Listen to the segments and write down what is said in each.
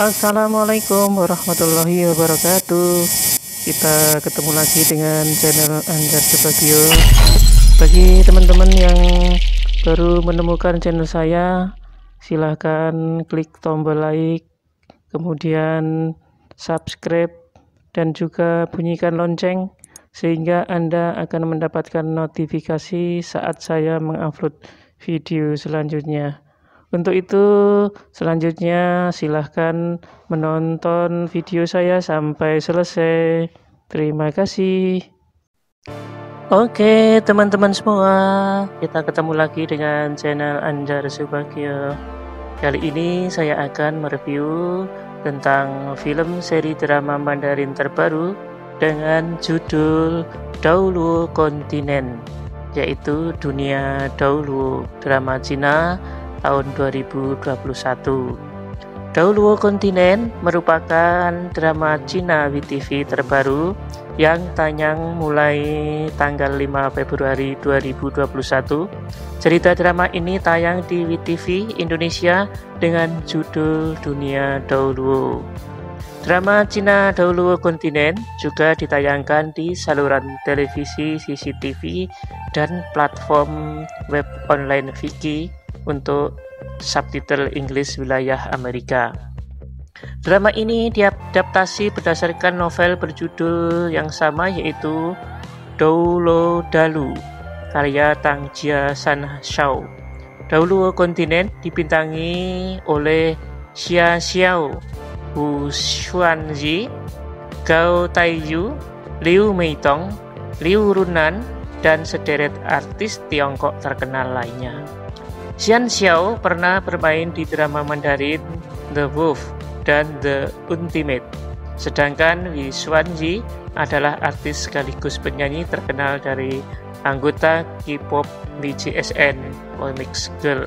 Assalamualaikum warahmatullahi wabarakatuh. Kita ketemu lagi dengan channel Anjar Subagio. Bagi teman-teman yang baru menemukan channel saya, silahkan klik tombol like, kemudian subscribe, dan juga bunyikan lonceng sehingga Anda akan mendapatkan notifikasi saat saya mengupload video selanjutnya. Untuk itu, selanjutnya silahkan menonton video saya sampai selesai. Terima kasih. Oke, teman-teman semua, kita ketemu lagi dengan channel Anjar Subagio. Kali ini saya akan mereview tentang film seri drama Mandarin terbaru dengan judul Daoluo Kontinen, yaitu Dunia Daoluo, drama Cina tahun 2021. Daoluo Kontinen merupakan drama Cina WeTV terbaru yang tayang mulai tanggal 5 Februari 2021. Cerita drama ini tayang di WeTV Indonesia dengan judul Dunia Daoluo. Drama Cina Daoluo Kontinen juga ditayangkan di saluran televisi CCTV dan platform web online Viki untuk subtitle Inggris wilayah Amerika. Drama ini diadaptasi berdasarkan novel berjudul yang sama, yaitu Daoluo Dalu karya Tang Jia San Shao. Daoluo Kontinen dibintangi oleh Xia Xiao, Hu Xuanji, Gao Taiyu, Liu Meitong, Liu Runan, dan sederet artis Tiongkok terkenal lainnya. Xian Xiao pernah bermain di drama Mandarin The Wolf dan The Ultimate, sedangkan Wi Xuanji adalah artis sekaligus penyanyi terkenal dari anggota K-pop BGSN Remix Girl.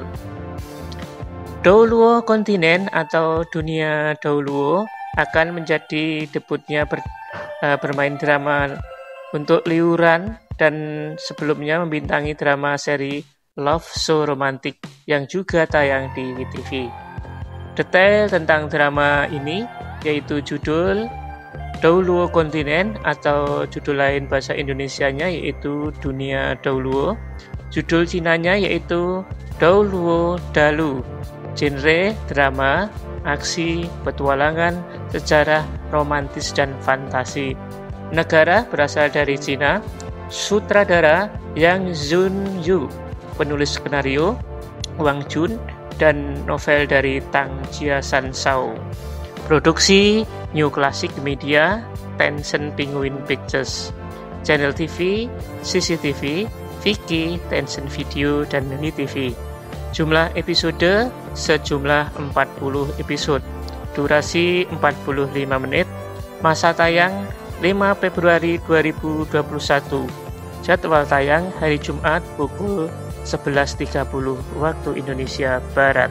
Daoluo Kontinen atau Dunia Daoluo akan menjadi debutnya bermain drama untuk Liu Ran, dan sebelumnya membintangi drama seri Love So Romantic yang juga tayang di WeTV. Detail tentang drama ini yaitu judul Daoluo Kontinen atau judul lain bahasa Indonesianya yaitu Dunia Daoluo. Judul Cinanya yaitu Daoluo Dalu. Genre drama, aksi, petualangan, sejarah, romantis, dan fantasi. Negara berasal dari Cina. Sutradara Yang Junyu. Penulis skenario Wang Jun, dan novel dari Tang Jia San Shao. Produksi New Classic Media, Tencent Penguin Pictures. Channel TV CCTV, Viki, Tencent Video, dan WeTV. Jumlah episode sejumlah 40 episode. Durasi 45 menit. Masa tayang 5 Februari 2021. Jadwal tayang hari Jumat pukul 11.30 waktu Indonesia Barat.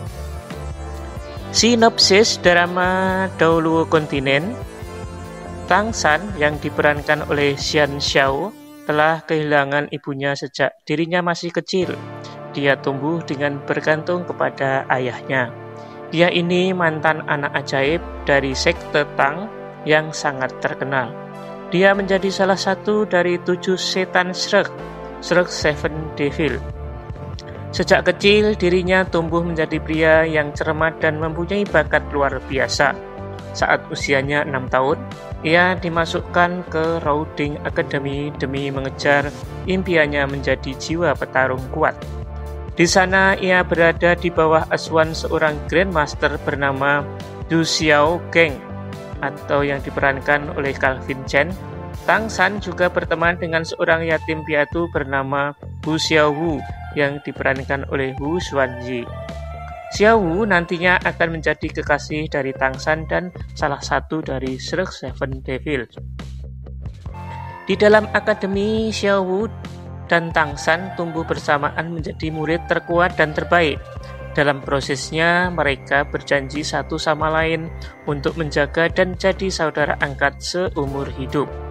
Sinopsis drama Daoluo Kontinen. Tang San yang diperankan oleh Xian Xiao telah kehilangan ibunya sejak dirinya masih kecil. Dia tumbuh dengan bergantung kepada ayahnya. Dia ini mantan anak ajaib dari sekte Tang yang sangat terkenal. Dia menjadi salah satu dari 7 setan Shrek Seven Devil. Sejak kecil dirinya tumbuh menjadi pria yang cermat dan mempunyai bakat luar biasa. Saat usianya 6 tahun, ia dimasukkan ke Routing Academy demi mengejar impiannya menjadi jiwa petarung kuat. Di sana ia berada di bawah asuhan seorang Grandmaster bernama Du Xiao Geng atau yang diperankan oleh Calvin Chen. Tang San juga berteman dengan seorang yatim piatu bernama Hu Xiaowu yang diperankan oleh Hu Xuanji. Xiaowu nantinya akan menjadi kekasih dari Tang San dan salah satu dari Shrek Seven Devil. Di dalam akademi, Xiaowu dan Tang San tumbuh bersamaan menjadi murid terkuat dan terbaik. Dalam prosesnya, mereka berjanji satu sama lain untuk menjaga dan jadi saudara angkat seumur hidup.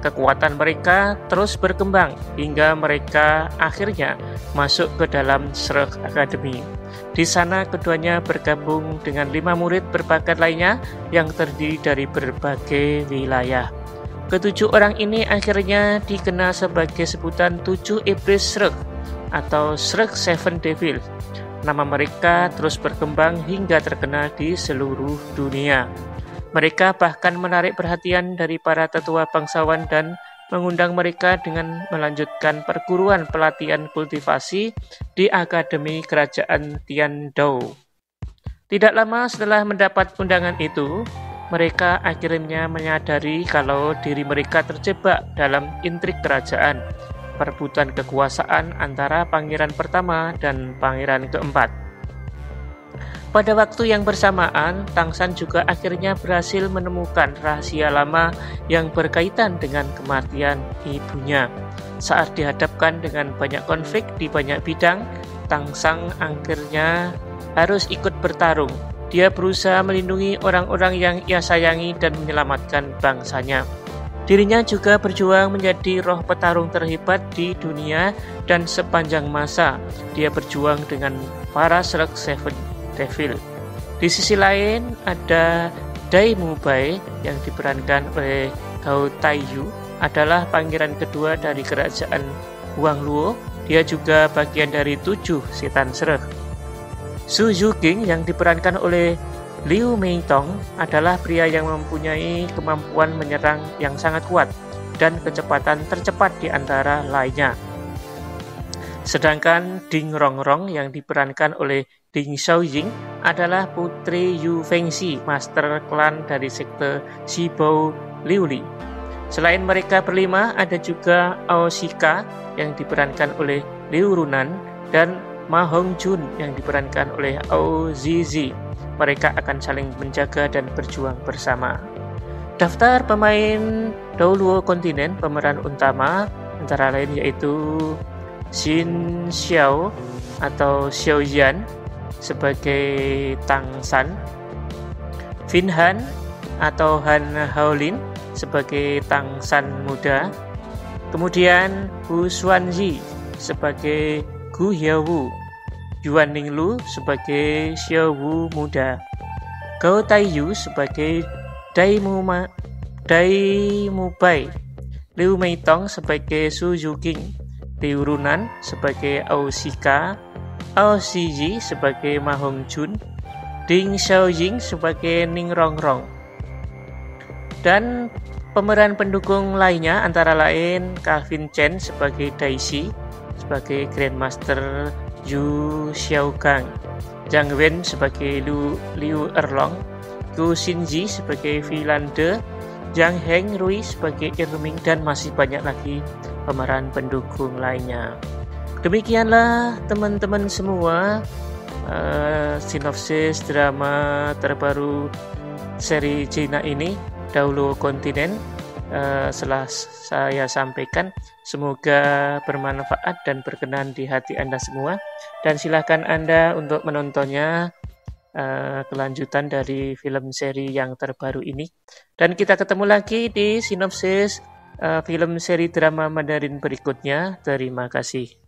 Kekuatan mereka terus berkembang hingga mereka akhirnya masuk ke dalam Shrek Academy. Di sana keduanya bergabung dengan 5 murid berbakat lainnya yang terdiri dari berbagai wilayah. Ketujuh orang ini akhirnya dikenal sebagai sebutan 7 iblis Shrek atau Shrek Seven Devil. Nama mereka terus berkembang hingga terkenal di seluruh dunia. Mereka bahkan menarik perhatian dari para tetua bangsawan dan mengundang mereka dengan melanjutkan perguruan pelatihan kultivasi di Akademi Kerajaan Tiandou. Tidak lama setelah mendapat undangan itu, mereka akhirnya menyadari kalau diri mereka terjebak dalam intrik kerajaan, perebutan kekuasaan antara pangeran pertama dan pangeran keempat. Pada waktu yang bersamaan, Tang San juga akhirnya berhasil menemukan rahasia lama yang berkaitan dengan kematian ibunya. Saat dihadapkan dengan banyak konflik di banyak bidang, Tang San akhirnya harus ikut bertarung. Dia berusaha melindungi orang-orang yang ia sayangi dan menyelamatkan bangsanya. Dirinya juga berjuang menjadi roh petarung terhebat di dunia dan sepanjang masa dia berjuang dengan para Shrek Seven Devil. Di sisi lain ada Dai Mubai yang diperankan oleh Gao Taiyu adalah pangeran kedua dari kerajaan Huangluo. Dia juga bagian dari 7 setan Shrek. Su Yuqing yang diperankan oleh Liu Meitong adalah pria yang mempunyai kemampuan menyerang yang sangat kuat dan kecepatan tercepat di antara lainnya. Sedangkan Ding Rongrong yang diperankan oleh Ding Xiaojing adalah putri Yu Fengxi, master klan dari sekte Shibou Liuli. Selain mereka berlima, ada juga Aoshika yang diperankan oleh Liu Runan dan Ma Hongjun yang diperankan oleh Ao Zizi. Mereka akan saling menjaga dan berjuang bersama. Daftar pemain Douluo Kontinen pemeran utama antara lain yaitu Xin Xiao atau Xiao Yan sebagai Tang San, Vin Han atau Han Haolin sebagai Tang San muda, kemudian Hu Xuanzi sebagai Gu Hiaowu, Yuan Ninglu sebagai Xiao Wu muda, Gao Taiyu sebagai Dai Mubai, Liu Meitong sebagai Su Yuqing, Liu Runan sebagai Aoshika, Ao Zizi sebagai Ma Hongjun, Ding Xiaojing sebagai Ning Rongrong. Dan pemeran pendukung lainnya antara lain Calvin Chen sebagai Daisy, sebagai Grandmaster Yu Xiaogang, Zhang Wen sebagai Liu Erlong, Gu Xinji sebagai Vilande, Zhang Heng Rui sebagai Irming, dan masih banyak lagi pemeran pendukung lainnya. Demikianlah teman-teman semua sinopsis drama terbaru seri Cina ini, Douluo Kontinen, setelah saya sampaikan. Semoga bermanfaat dan berkenan di hati Anda semua, dan silakan Anda untuk menontonnya kelanjutan dari film seri yang terbaru ini. Dan kita ketemu lagi di sinopsis film seri drama Mandarin berikutnya. Terima kasih.